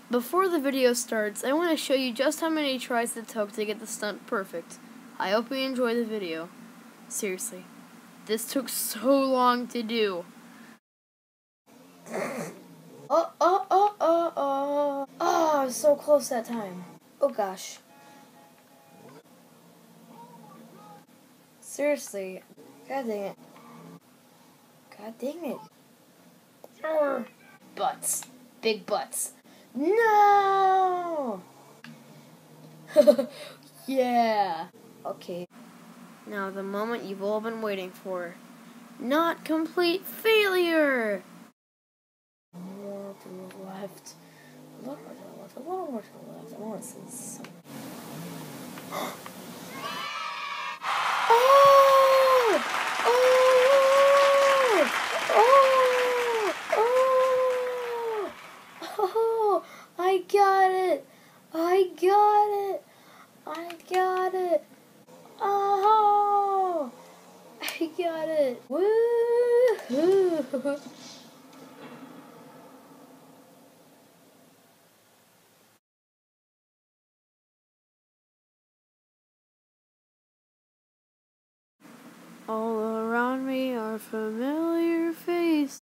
Before the video starts, I want to show you just how many tries it took to get the stunt perfect. I hope you enjoy the video. Seriously, this took so long to do. Oh, I was so close that time. Oh gosh. Seriously, god dang it. God dang it. Butts. Big butts. No! Yeah. Okay. Now the moment you've all been waiting for. Not complete failure! More to the left. A little more to the left. A little more to the left. I want to see this. Oh! Oh! Oh! Oh! Oh! I got it! I got it! I got it! Oh! I got it! Woo-hoo! All around me are familiar